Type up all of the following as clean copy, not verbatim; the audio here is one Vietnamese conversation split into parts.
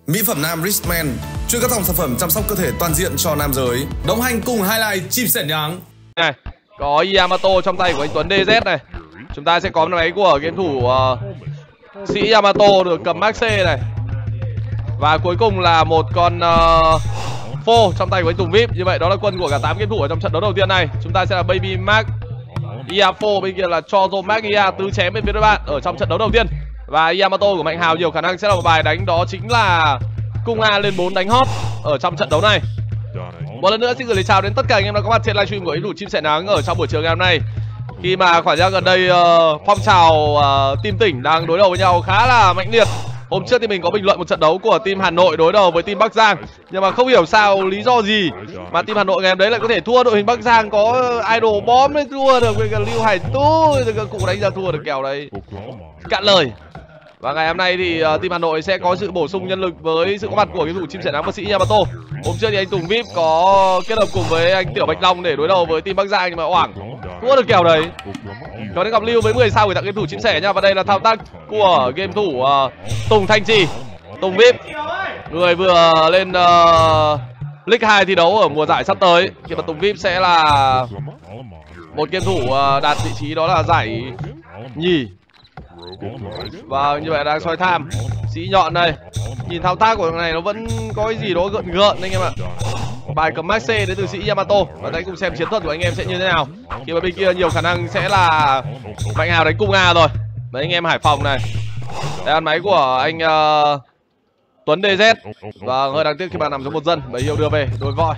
Mỹ phẩm nam Richman, chuyên các dòng sản phẩm chăm sóc cơ thể toàn diện cho nam giới. Đồng hành cùng highlight chim sẻ nháng. Này, có Yamato trong tay của anh Tuấn DZ này. Chúng ta sẽ có máy của game thủ sĩ Yamato được cầm Max C này. Và cuối cùng là một con phô trong tay của anh Tùng VIP. Như vậy đó là quân của cả 8 game thủ ở trong trận đấu đầu tiên này. Chúng ta sẽ là Baby Max, Iafo, bên kia là Chozo Max Ia tứ chém bên phía đối bạn ở trong trận đấu đầu tiên. Và Yamato của Mạnh Hào nhiều khả năng sẽ là một bài đánh đó chính là cung A lên 4 đánh hot ở trong trận đấu này. Một lần nữa xin gửi lời chào đến tất cả anh em đã có mặt trên livestream của game thủ chim sẻ nắng ở trong buổi chiều ngày hôm nay. Khi mà khoảng thời gian gần đây phong trào team tỉnh đang đối đầu với nhau khá là mạnh liệt. Hôm trước thì mình có bình luận một trận đấu của team Hà Nội đối đầu với team Bắc Giang, nhưng mà không hiểu sao lý do gì mà team Hà Nội ngày hôm đấy lại có thể thua đội hình Bắc Giang có idol bom mới thua được với cả Lưu Hải Tu, rồi cụ đánh ra thua được kèo đấy. Cạn lời. Và ngày hôm nay thì team Hà Nội sẽ có sự bổ sung nhân lực với sự có mặt của cái thủ chim sẻ nắng và sĩ Yamato. Hôm trước thì anh Tùng VIP có kết hợp cùng với anh Tiểu Bạch Long để đối đầu với team Bắc Giang, nhưng mà oảng thua được kèo đấy. Còn đến gặp Lưu với 10 sao gửi tặng game thủ chim sẻ nha. Và đây là thao tác của game thủ Tùng Thanh Trì, Tùng VIP, người vừa lên League 2 thi đấu ở mùa giải sắp tới. Khi mà Tùng VIP sẽ là một game thủ đạt vị trí đó là giải nhì. Và như vậy đang soi tham sĩ nhọn đây. Nhìn thao tác của thằng này nó vẫn có cái gì đó gợn gợn anh em ạ. Bài cầm Max C đến từ sĩ Yamato. Và hãy cùng xem chiến thuật của anh em sẽ như thế nào. Khi mà bên kia nhiều khả năng sẽ là Mạnh Hào đánh cung A rồi. Đấy anh em Hải Phòng này. Đây ăn máy của anh Tuấn DZ. Và hơi đáng tiếc khi bạn nằm trong một dân. Bấy hiệu đưa về đối voi.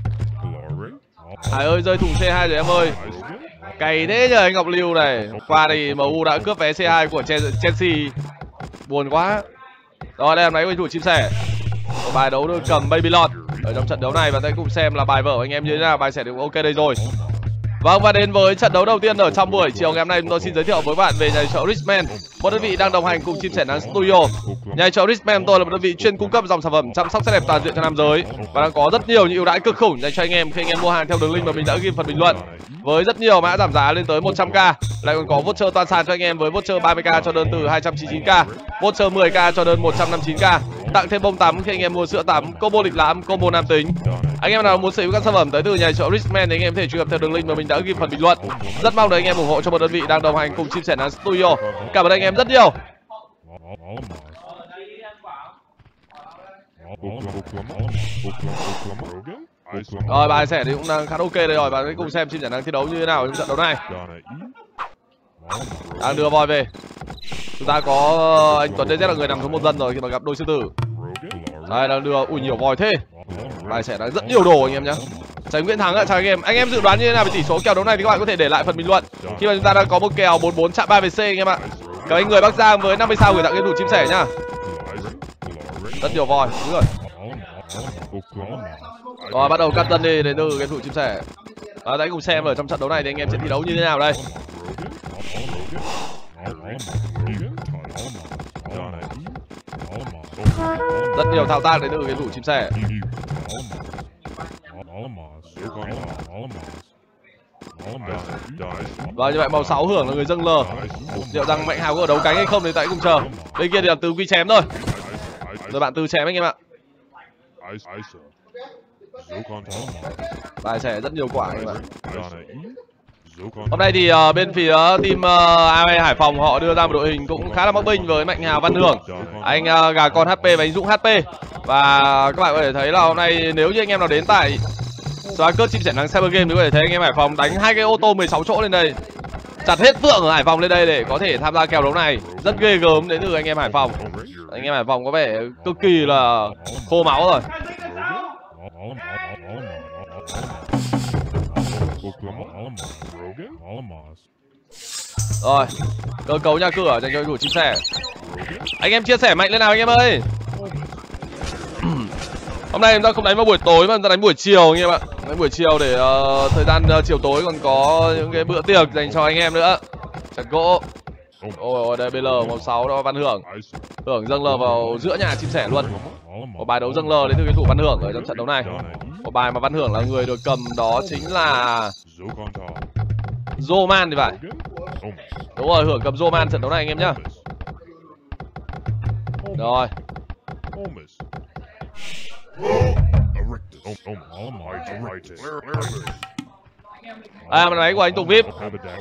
Hải ơi rơi thùng C2 rồi em ơi. Cày thế nhờ anh Ngọc Lưu này. Qua thì MU đã cướp vé C2 của Chelsea. Buồn quá. Rồi đây là máy của thủ chim sẻ. Một bài đấu được cầm Baby Lord ở trong trận đấu này. Và hãy cùng xem là bài vở anh em như thế nào. Bài sẽ được ok đây rồi. Vâng, và đến với trận đấu đầu tiên ở trong buổi chiều ngày hôm nay, chúng tôi xin giới thiệu với bạn về nhà chợ Richman, một đơn vị đang đồng hành cùng chim sẻ nắng studio. Nhà chợ Richman tôi là một đơn vị chuyên cung cấp dòng sản phẩm chăm sóc sắc đẹp toàn diện cho nam giới và đang có rất nhiều những ưu đãi cực khủng dành cho anh em khi anh em mua hàng theo đường link mà mình đã ghi phần bình luận. Với rất nhiều mã giảm giá lên tới 100k, lại còn có voucher toàn sàn cho anh em với voucher 30k cho đơn từ 299k, voucher 10k cho đơn 159k, tặng thêm bông tắm khi anh em mua sữa tắm, combo lịch lãm, combo nam tính. Anh em nào muốn sở hữu các sản phẩm tới từ nhà chợ Richman thì anh em có thể truy cập theo đường link mà mình đã ghi phần bình luận. Rất mong được anh em ủng hộ cho một đơn vị đang đồng hành cùng chim sẻ nắng studio. Cảm ơn anh em rất nhiều. Rồi bài sẻ thì cũng đang khá ok đây rồi, và hãy cùng xem chim sẻ nắng thi đấu như thế nào trong trận đấu này. Đang đưa voi về. Chúng ta có anh Tuấn DZ là người nằm số một dân rồi khi mà gặp đôi sư tử. Đây đang đưa, ui nhiều voi thế. Bài sẻ đang rất nhiều đồ anh em nhé. Chào Nguyễn Thắng ạ, chào anh em. Anh em dự đoán như thế nào về tỷ số kèo đấu này thì các bạn có thể để lại phần bình luận. Khi mà chúng ta đang có một kèo 44 chạm 3 về C anh em ạ. Cảm ơn người Bắc Giang với 50 sao gửi tặng game thủ chim sẻ nhá. Rất nhiều voi, đúng rồi. Rồi bắt đầu cắt dân đi đến từ game thủ chim sẻ. Hãy cùng xem ở trong trận đấu này thì anh em sẽ thi đấu như thế nào đây. Rất nhiều thao tác đến từ game thủ chim sẻ. Và như vậy màu 6 hưởng là người dâng lờ. Liệu rằng Mạnh Hào có ở đấu cánh hay không thì tại cùng chờ. Bên kia thì là Từ Quy chém thôi. Rồi bạn Từ chém anh em ạ. Bài sẻ rất nhiều quả anh em ạ. Hôm nay thì bên phía team AE Hải Phòng họ đưa ra một đội hình cũng khá là mắc binh với Mạnh Hào, Văn Hưởng, anh Gà Con HP và anh Dũng HP. Và các bạn có thể thấy là hôm nay nếu như anh em nào đến tại xóa cướp chim sẻ nắng Cyber Game thì có thể thấy anh em Hải Phòng đánh 2 cái ô tô 16 chỗ lên đây, chặt hết phượng ở Hải Phòng lên đây để có thể tham gia kèo đấu này. Rất ghê gớm đến từ anh em Hải Phòng. Anh em Hải Phòng có vẻ cực kỳ là khô máu rồi. Rồi, cơ cấu nhà cửa dành cho thủ chim sẻ. Anh em chia sẻ mạnh lên nào anh em ơi. Hôm nay chúng ta không đánh vào buổi tối mà chúng ta đánh buổi chiều anh em ạ. Đánh buổi chiều để thời gian chiều tối còn có những cái bữa tiệc dành cho anh em nữa. Chặt gỗ. Ôi đây BL màu 6 đó Văn Hưởng. Hưởng dâng lờ vào giữa nhà chim sẻ luôn. Một bài đấu dâng lờ đến từ cái thủ Văn Hưởng ở trong trận đấu này. Một bài mà Văn Hưởng là người được cầm đó chính là Zoman thì phải. Đúng rồi, Hưởng cầm Zoman trận đấu này anh em nhá. Rồi. Bàn máy của anh Tùng VIP.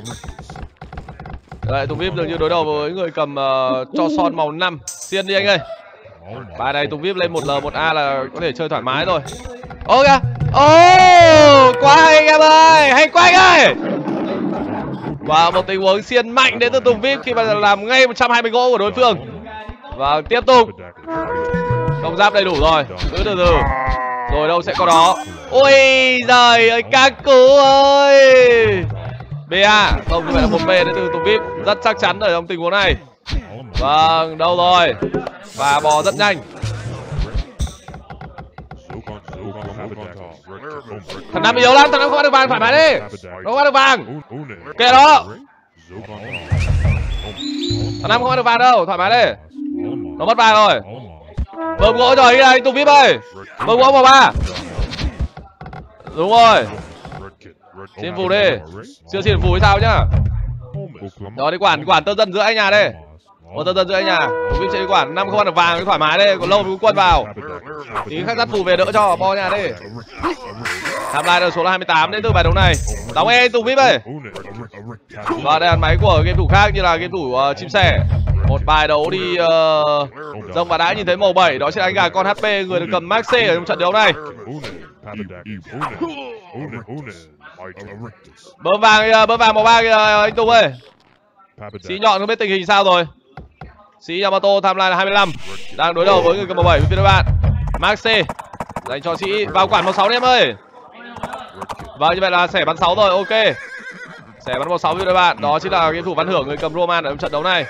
Đấy, Tùng VIP dường như đối đầu với người cầm cho son màu 5. Xiên đi anh ơi. Bài này Tùng VIP lên 1L1A là có thể chơi thoải mái rồi. Ô kìa. Ô, quá hay anh em ơi, hay quá anh ơi. Và một tình huống xiên mạnh đến từ Tùng VIP khi mà làm ngay 120 gỗ của đối phương. Và tiếp tục. Công giáp đầy đủ rồi, cứ từ từ. Rồi đâu sẽ có đó. Ôi giời ơi, các cú ơi. BA, không, như vậy là một B đến từ Tùng VIP. Rất chắc chắn ở trong tình huống này. Vâng, đâu rồi. Và bò rất nhanh. Thằng Nam yếu lắm, thằng Nam không bắt được vàng, thoải mái đi. Không bắt được vàng. Kệ đó. Thằng Nam không bắt được vàng đâu, thoải mái đi. Nó mất vàng rồi. Bơm gỗ rồi anh Tùng VIP ơi. Bơm gỗ vào 3. Đúng rồi. Xin phù đi. Chưa xin phù hay sao nhá. Đó đi quản tơ dân giữa anh nhà đây. Một tơ dân giữa anh nhà. Tùng VIP sẽ đi quản. 5 không ăn được vàng cứ thoải mái đi. Còn lâu mới quân vào. Tí khách dắt phù về đỡ cho bo nhà đi. Tham lai được số là 28 đến từ bài đấu này. Đóng nghe anh Tùng VIP ơi. Và đây là máy của game thủ khác như là game thủ chim sẻ. Một bài đấu đi rồng và đã nhìn thấy màu 7. Đó chính là anh gà con HP, người được cầm Max C ở trong trận đấu này. Bơm vàng màu 3 kìa anh Tùng ơi. Sĩ nhọn không biết tình hình sao rồi. Sĩ Yamato tham lai là 25. Đang đối đầu với người cầm màu 7 với các bạn. Max C dành cho Sĩ vào quản màu 6 đi em ơi. Vâng, như vậy là sẻ bắn 6 rồi, ok. Sẻ bắn màu 6 với các bạn. Đó chính là game thủ Văn Hưởng, người cầm Roman ở trong trận đấu này.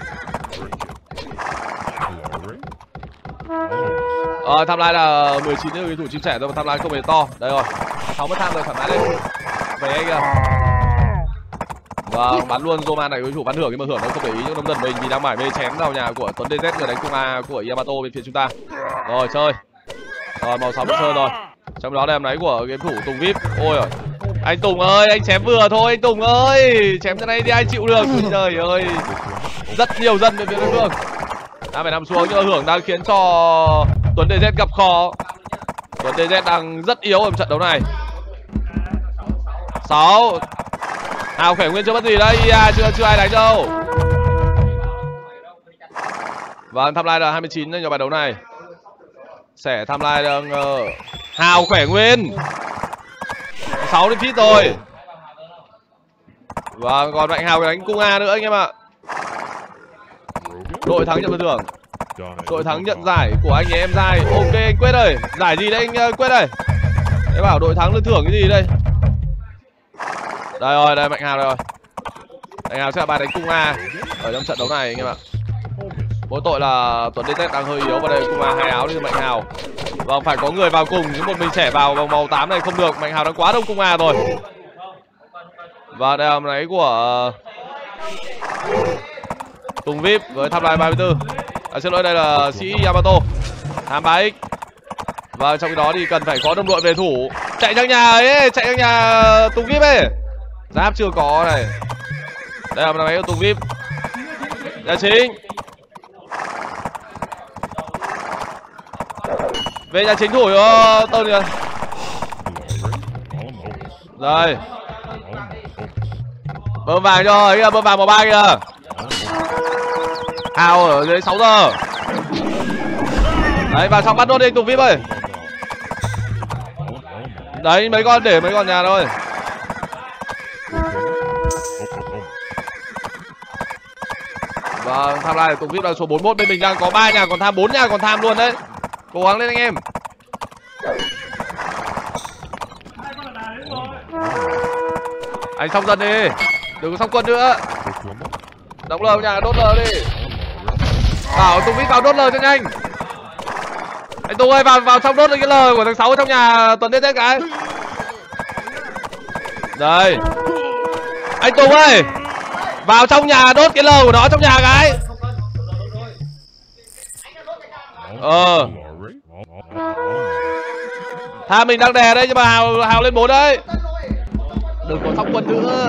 Tham lai là 19 nữa, game thủ chim sẻ rồi, tham lai không hề to. Đây rồi, 6 mất tham rồi, thoải mái lên. Về anh kìa. Vâng, bắn luôn Roman này, game thủ Văn Hưởng, nhưng mà Hưởng nó không để ý những nông dân mình vì đang mải mê chém vào nhà của Tuấn DZ, người đánh cung A của Yamato bên phía chúng ta. Rồi chơi. Rồi màu 6 mất chơi rồi. Trong đó là em lấy của game thủ Tùng VIP. Ôi ơi. Anh Tùng ơi, anh chém vừa thôi anh Tùng ơi. Chém thế này thì ai chịu được. Trời ơi. Rất nhiều dân bên phía đối phương. Đang phải nằm xuống nhưng Hưởng đang khiến cho Tuấn DZ gặp khó. Tuấn DZ đang rất yếu ở trận đấu này. 6. Hào khỏe nguyên chưa mất gì đấy. Chưa ai đánh đâu. Vâng, tham lai là 29 cho bài đấu này. Sẻ tham lai đang Hào khỏe nguyên 6 đến feet rồi. Và còn Mạnh Hào đánh cung A nữa anh em ạ. Đội thắng nhận phần thưởng. Đội thắng nhận giải của anh em Giai. Ok anh Quyết ơi. Giải gì đấy anh Quyết ơi? Để bảo đội thắng được thưởng cái gì đây? Đây rồi, đây Mạnh Hào đây rồi. Mạnh Hào sẽ là bài đánh cung A ở trong trận đấu này anh em ạ. Mỗi tội là Tuấn DZ đang hơi yếu, và đây cung A 2 áo đi Mạnh Hào. Vâng, phải có người vào cùng, chứ một mình trẻ vào vòng màu 8 này không được. Mạnh Hào đang quá đông cung A rồi. Và đây là máy của Tùng VIP với tham lai 34. Xin lỗi, đây là Sĩ Yamato tham 3x. Và trong khi đó thì cần phải có đồng đội về thủ. Chạy sang nhà ấy, chạy sang nhà Tùng VIP ấy. Giáp chưa có này. Đây là máy của Tùng VIP. Nhà chính. Về nhà chính thủ cho Tôn kìa. Rồi. Bơm vàng cho ấy, bơm vàng màu 3 kìa. Hào ở dưới 6 giờ. Đấy, vào trong bắt nốt đi Tùng VIP ơi. Đấy, mấy con để mấy con nhà thôi. Vâng, tham lai Tùng VIP là số 41. Bên mình đang có 3 nhà còn tham, 4 nhà còn tham luôn đấy. Cố gắng lên anh em. Anh xong dần đi. Đừng có xong quân nữa. Đóng lờ nhà, đốt lờ đi. Bảo Tùng VIP vào đốt lờ cho nhanh. Anh Tùng ơi, vào trong đốt cái lờ của thằng 6 trong nhà Tuấn DZ cái. Đây. Anh Tùng ơi, vào trong nhà đốt cái lờ của nó trong nhà cái. Tha mình đang đè đây nhưng mà Hào lên 4 đấy. Đừng có xong quân nữa.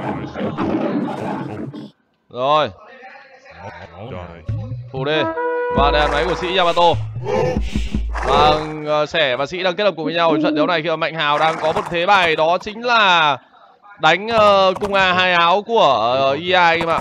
Rồi. Phù đi. Và đây là máy của sĩ Yamato. Vâng, Sẻ và Sĩ đang kết hợp cùng với nhau ở trận đấu này khi mà Mạnh Hào đang có một thế bài đó chính là đánh cung A hai áo của EI em ạ.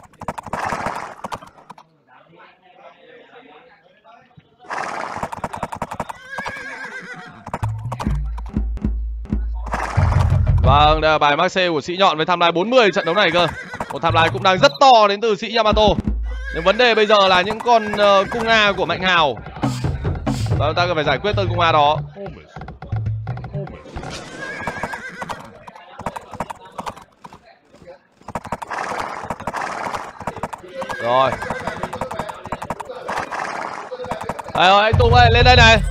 Vâng, đây là bài Maxe của Sĩ Nhọn với timeline 40 trận đấu này cơ. Một timeline cũng đang rất to đến từ Sĩ Yamato. Nhưng vấn đề bây giờ là những con cung A của Mạnh Hào. Và chúng ta cần phải giải quyết tên cung A đó. Rồi. Đây rồi, anh Tùng ơi, lên đây này.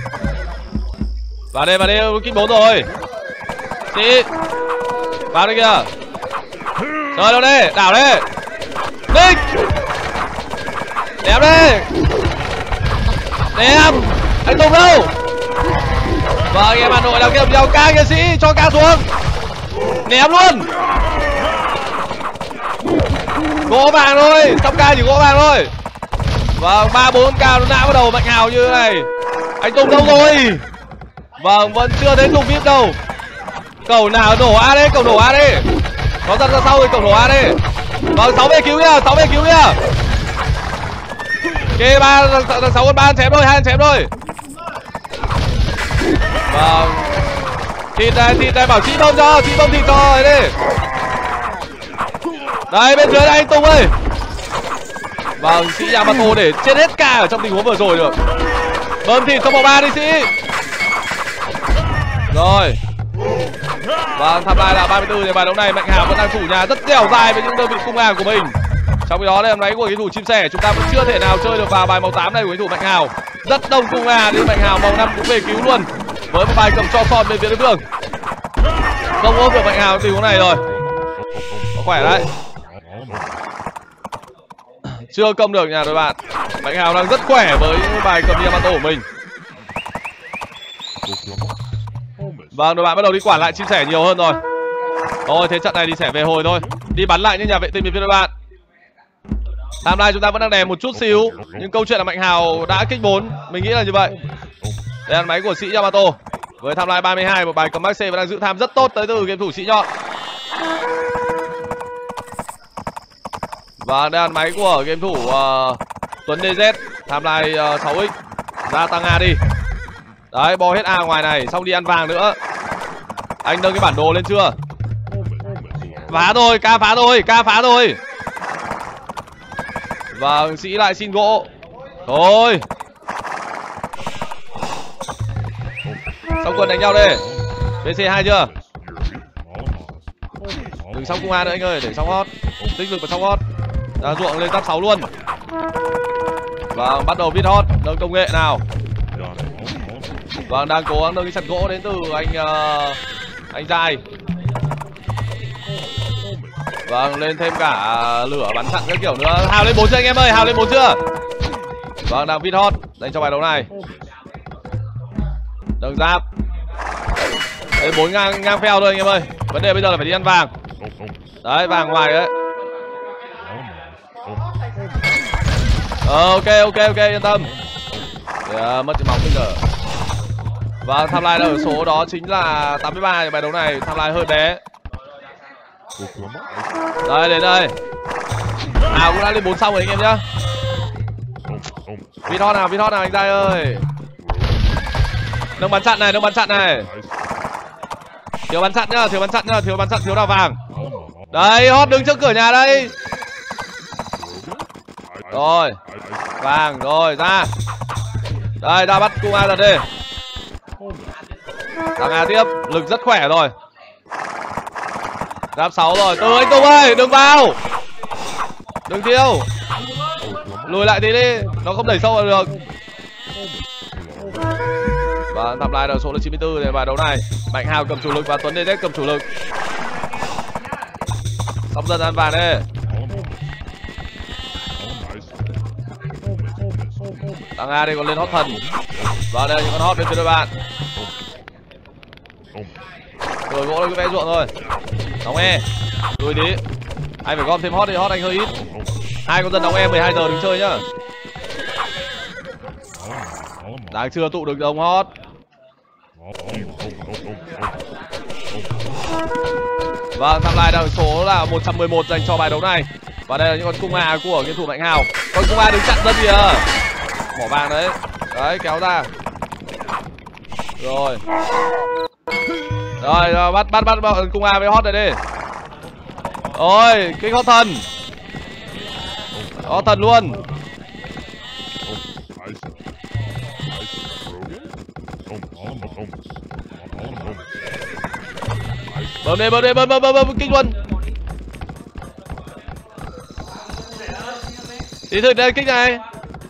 Vào đây, kích 4 rồi. Sĩ. Vào đây kìa. Rồi đâu đây, đảo đây. Nick. Đẹp đi. Đẹp. Anh Tùng đâu? Vâng, anh em Hà Nội đang kêu nhau ca nghệ sĩ cho ca xuống. Ném luôn. Gỗ vàng thôi, xong ca chỉ gỗ vàng thôi. Vâng, 3-4 ca nó đã bắt đầu Mạnh Hào như thế này. Anh Tùng đâu rồi? Vâng, vẫn chưa thấy Tùng VIP đâu. Cầu nào nổ A đấy, cầu nổ A đi. Có dần ra sau rồi, cầu nổ A đi. Vâng, 6 về cứu kìa, 6 về cứu kìa. Ok, 6 con 3 chém thôi, 2 chém thôi. Vâng. Thịt này bảo chị bông cho, chị bông thịt cho ấy đi. Đây, bên dưới đây anh Tùng ơi. Vâng, Sĩ Yamato để chết hết ca ở trong tình huống vừa rồi được. Bơm thịt trong vòng 3 đi Sĩ. Rồi. Vâng, tham lai là 34 thì bài đấu này Mạnh Hào vẫn đang chủ nhà rất dẻo dai với những đơn vị cung A của mình. Trong khi đó đây là máy của cái thủ chim sẻ, chúng ta vẫn chưa thể nào chơi được vào bài màu 8 này của cái thủ Mạnh Hào. Rất đông cung A nên Mạnh Hào màu 5 cũng về cứu luôn. Với một bài cầm cho son bên phía đối phương. Không ốp được Mạnh Hào tình huống này rồi. Có khỏe đấy. Chưa công được nhà đội bạn. Mạnh Hào đang rất khỏe với bài cầm Yamato của mình. Vâng, đội bạn bắt đầu đi quản lại chim sẻ nhiều hơn rồi. Thôi, thế trận này thì sẽ về hồi thôi. Đi bắn lại những nhà vệ tinh bên phía đội bạn. Timeline chúng ta vẫn đang đè một chút xíu. Nhưng câu chuyện là Mạnh Hào đã kích 4. Mình nghĩ là như vậy. Đây là máy của Sĩ Yamato. Với timeline 32, một bài cầm Maxe vẫn đang giữ tham rất tốt tới từ game thủ Sĩ Nhọn. Và đây là máy của game thủ Tuấn DZ. Timeline 6x. Ra tăng A đi. Đấy, bo hết A ngoài này. Xong đi ăn vàng nữa. Anh nâng cái bản đồ lên chưa? Phá rồi, ca phá rồi, ca phá rồi. Vâng, Sĩ lại xin gỗ. Thôi. Xong quân đánh nhau đây. BC2 chưa? Đừng xong cung A nữa anh ơi, để xong hot. Tích lực vào xong hot. Ra ruộng lên giáp 6 luôn. Vâng, bắt đầu viết hot, nâng công nghệ nào. Vâng, đang cố gắng nâng cái chặt gỗ đến từ anh Giai. Vâng, lên thêm cả lửa bắn chặn các kiểu nữa. Hào lên 4 chưa anh em ơi, Hào lên 4 chưa? Vâng, đang viết hot dành cho bài đấu này. Nâng giáp. Đấy, 4 ngang phèo thôi anh em ơi. Vấn đề bây giờ là phải đi ăn vàng. Đấy, vàng ngoài đấy. Ok, yên tâm. Để, mất chữ máu bây giờ. Và timeline ở số đó chính là 83 bài đấu này, timeline hơi bé. Đây, đến đây. Hào cũng đã lên 4 xong rồi anh em nhá. Vít hot nào anh Giai ơi. Nâng bắn chặn này. Thiếu bắn chặn nhá, thiếu đào vàng. Đấy, hot đứng trước cửa nhà đây. Rồi. Vàng, rồi, ra. Đây, đã bắt cung A thật đi. Thằng A tiếp, lực rất khỏe rồi. Giáp 6 rồi, từ anh Tùng ơi, đừng vào. Đừng thiêu. Lùi lại tí đi, nó không đẩy sâu vào được. Và tạm lại ở số là 94 để bài đấu này. Mạnh Hào cầm chủ lực và Tuấn DZ cầm chủ lực. Xong dần ăn vàng đi. Thằng A đây còn lên hot thần. Và đây là những con hot bên phía đội bạn. Rồi gỗ lên cái vẽ ruộng thôi. Đóng E. Lùi tí. Anh phải gom thêm hot đi, hot anh hơi ít. Hai con dân đóng E 12 giờ đừng chơi nhá. Đang chưa tụ được đồng hot. Vâng, tham lai đang số là 111 dành cho bài đấu này. Và đây là những con cung A của game thủ Mạnh Hào. Con cung A đứng chặn dân kìa. Mỏ vàng đấy. Đấy, kéo ra. Rồi. Rồi, bắt cung A với hot này đi. Rồi, kích hot thần. Hot thần luôn. Bơm đi, kích luôn. Đi thử đây, kích này.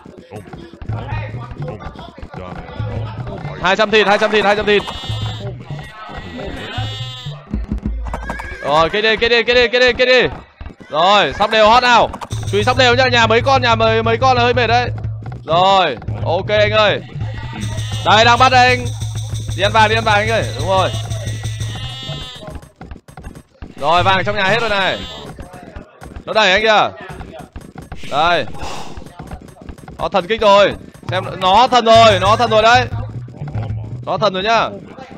200 thịt. Rồi, kích đi. Rồi, sắp đều hot nào. Chú ý sắp đều nhá, nhà mấy con là hơi mệt đấy. Rồi, ok anh ơi. Đây, đang bắt đây anh. Đi ăn vàng anh ơi, đúng rồi. Rồi, vàng trong nhà hết rồi này. Nó đẩy anh kìa. Đây. Nó thần kích rồi. Xem nó thần rồi đấy. Nó thần rồi nhá.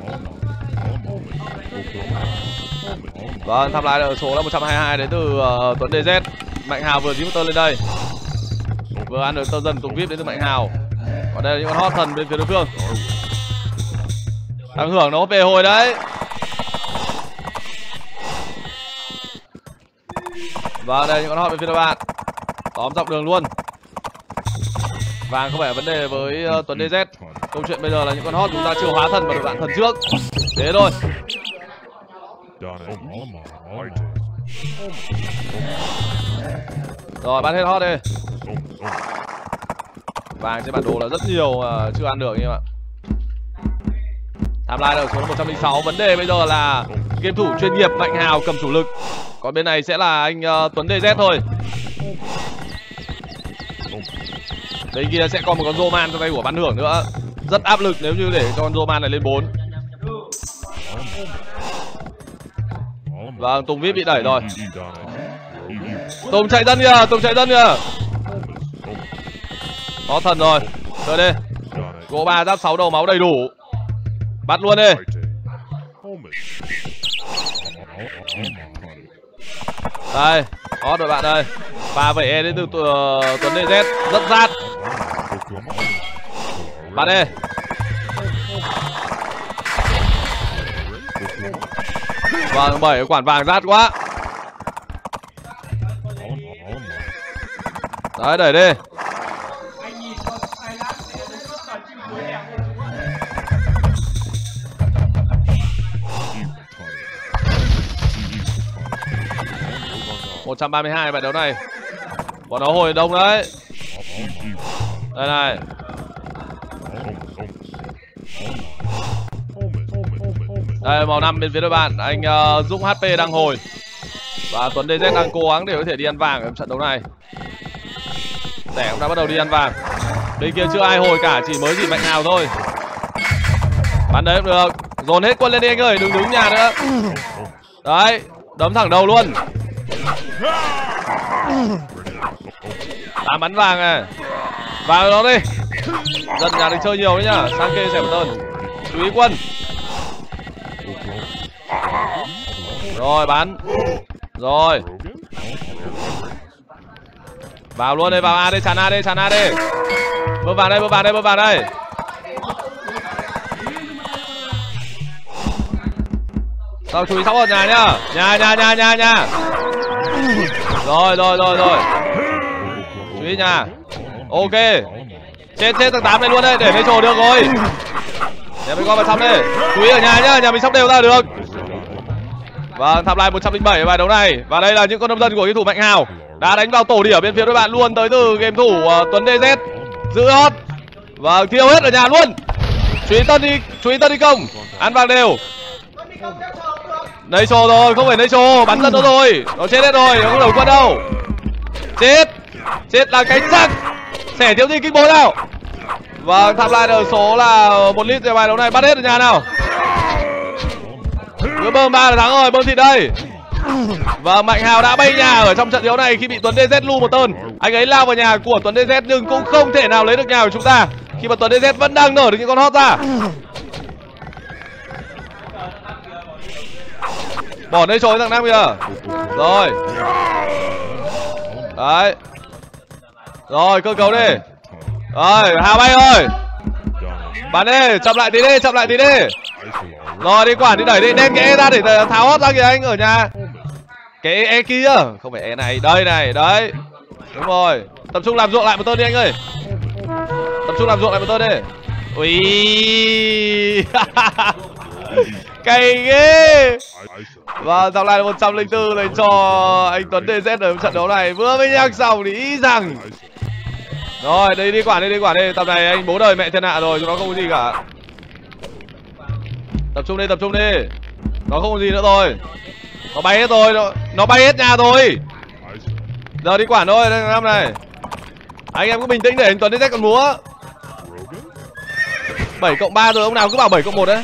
Vâng, tham lại ở số là 122 đến từ Tuấn DZ. Mạnh Hào vừa dí một tơ lên đây. Vừa ăn được tơ dần Tùng VIP đến từ Mạnh Hào. Còn đây là những con hot thần bên phía đối phương. Đang hưởng nó về hồi đấy. Và đây những con hot bên phía đối bạn. Tóm dọc đường luôn. Vàng không phải là vấn đề với Tuấn DZ. Câu chuyện bây giờ là những con hot chúng ta chưa hóa thần và được bạn thần trước. Thế thôi. Rồi bắt hết hot đi. Vàng trên bản đồ là rất nhiều chưa ăn được anh em ạ. Tham lai ở số 106. Vấn đề bây giờ là game thủ chuyên nghiệp Mạnh Hào cầm chủ lực. Còn bên này sẽ là anh Tuấn DZ thôi. Đây kia sẽ còn một con Roman trong tay của Văn Hưởng nữa. Rất áp lực nếu như để cho con Roman này lên 4. Vâng, Tùng VIP bị đẩy rồi. Tùng chạy dân kìa. Có thần rồi. Chơi đi. Gỗ 3 giáp 6 đầu máu đầy đủ. Bắt luôn đi. Đây, hot rồi bạn ơi. Pha vẩy E đến từ Tuấn DZ. Rất rát. Bắt đi. Vâng, 7 quản vàng rát quá. Đấy, đẩy đi. Một 132 bài đấu này. Bọn nó hồi đông đấy. Đây này. Đây màu 5 bên phía đối bạn. Anh Dũng HP đang hồi. Và Tuấn DZ đang cố gắng để có thể đi ăn vàng ở trận đấu này. Tẻ cũng đã bắt đầu đi ăn vàng. Bên kia chưa ai hồi cả, chỉ mới gì Mạnh Hào thôi. Bắn đấy cũng được. Dồn hết quân lên đi anh ơi, đừng đứng nhà nữa. Đấy, đấm thẳng đầu luôn. Bắn vàng này. Vào đó đi. Dân nhà đừng chơi nhiều đấy nhá. Sang kê sẽ một đơn. Chú ý quân. Rồi bắn. Rồi. Vào luôn đây, vào A đây, chắn A đi. Bơm vào đây. Sao chú ý sóc ở nhà nhá. Nhà. Rồi. Chú ý nhà. Ok. Chết thằng 8 này luôn đây, để metro được rồi. Để mình coi vào trong đây. Chú ý ở nhà nhá, nhà mình sóc đều ra được. Và tham lai 107 ở bài đấu này. Và đây là những con nông dân của game thủ Mạnh Hào đã đánh vào tổ điểm bên phía đối bạn luôn, tới từ game thủ Tuấn DZ. Giữ hot. Và thiêu hết ở nhà luôn. Chú ý tân đi công. Ăn vàng đều. Nitro rồi, không phải Nitro, bắn dân nó rồi. Nó chết hết rồi, nó không đầu quân đâu. Chết là cánh răng. Xẻ thiếu gì kinh bố nào. Và tham lai ở số là 1 lít ở bài đấu này, bắt hết ở nhà nào. Cứ bơm 3 là thắng rồi, bơm thịt đây. Và Mạnh Hào đã bay nhà ở trong trận đấu này khi bị Tuấn DZ lu một tơn. Anh ấy lao vào nhà của Tuấn DZ nhưng cũng không thể nào lấy được nhà của chúng ta. Khi mà Tuấn DZ vẫn đang nở được những con hot ra. Bỏ nơi trốn thằng Nam kìa. Rồi. Đấy. Rồi cơ cấu đi. Rồi Hào bay rồi. Bắn đi, chậm lại tí đi, chậm lại tí đi. Rồi đi quản đi, đẩy đi, đem cái E ra để tháo hot ra kìa anh ở nhà. Cái E kia, không phải E này, đây này, đấy. Đúng rồi, tập trung làm ruộng lại một tên đi anh ơi. Tập trung làm ruộng lại một tên đi. Ui. Cay ghê. Và dòng lại 104 dành cho anh Tuấn DZ ở trận đấu này. Vừa mới nhắc xong thì ý rằng. Rồi, đây đi quản đi. Tầm này anh bố đời mẹ thiên hạ rồi, chúng nó không có gì cả. Tập trung đi. Nó không có gì nữa rồi. Nó bay hết rồi, nó bay hết nhà rồi. Giờ đi quản thôi, đây năm này. Anh em cứ bình tĩnh để anh Tuấn DZ còn múa. 7+3 rồi, ông nào cứ bảo 7+1 đấy.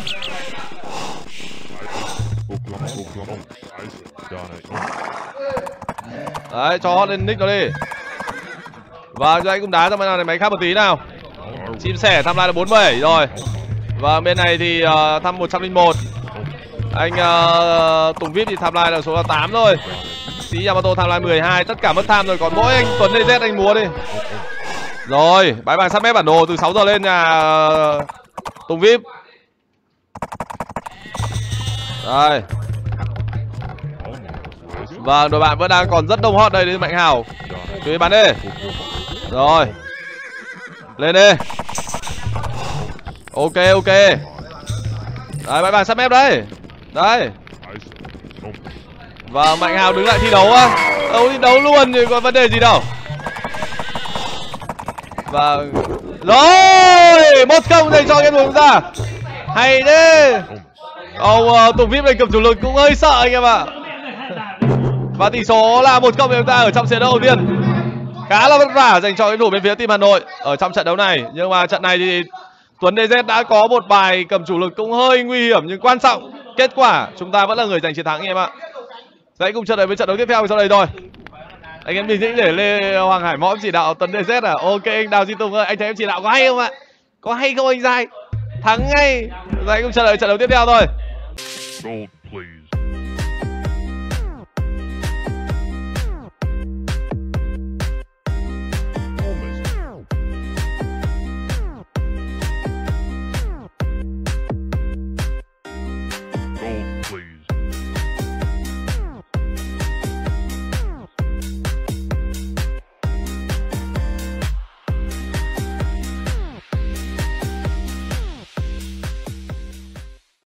Đấy, cho hot lên nick nó đi. Và cho anh cũng đá sang bên này máy khác một tí nào. Chim sẻ tham lai là 47 rồi. Và bên này thì thăm 101. Anh Tùng VIP thì tham lai là số là 8 thôi. Sĩ Yamato tham lai 12. Tất cả mất tham rồi, còn mỗi anh Tuấn DZ anh múa đi. Rồi, bãi bằng sắt mép bản đồ từ 6 giờ lên nhà Tùng VIP. Đây. Vâng, đội bạn vẫn đang còn rất đông hot đây đến Mạnh Hào. Chú ý bắn đi. Rồi. Lên đi. Ok. Đấy, bãi bàn sắt mép đây. Đây. Và Mạnh Hào đứng lại thi đấu á. Thi đấu luôn thì có vấn đề gì đâu. Và rồi 1-0 dành cho game của chúng ta. Hay đấy. Ông Tùng VIP này cầm chủ lực cũng hơi sợ anh em ạ. Và tỷ số là 1-0 cho chúng ta ở trong trận đấu đầu tiên. Khá là vất vả dành cho cái thủ bên phía team Hà Nội ở trong trận đấu này. Nhưng mà trận này thì Tuấn DZ đã có một bài cầm chủ lực cũng hơi nguy hiểm nhưng quan trọng. Kết quả chúng ta vẫn là người giành chiến thắng anh em ạ. Hãy cùng chờ đợi với trận đấu tiếp theo sau đây thôi. Anh em bình tĩnh để Lê Hoàng Hải Mõm chỉ đạo Tuấn DZ à? Ok anh Đào Duy Tùng ơi, anh thấy em chỉ đạo có hay không ạ? Có hay không anh Giai? Thắng ngay. Hãy cùng chờ đợi trận đấu tiếp theo thôi.